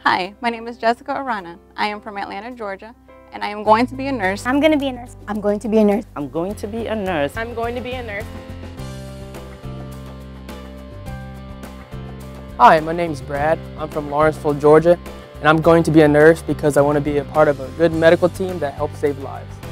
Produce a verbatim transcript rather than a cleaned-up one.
Hi, my name is Jessica Arana. I am from Atlanta, Georgia, and I am going to be a nurse. I'm going to be a nurse. I'm going to be a nurse. I'm going to be a nurse. I'm going to be a nurse. Hi, my name is Brad. I'm from Lawrenceville, Georgia, and I'm going to be a nurse because I want to be a part of a good medical team that helps save lives.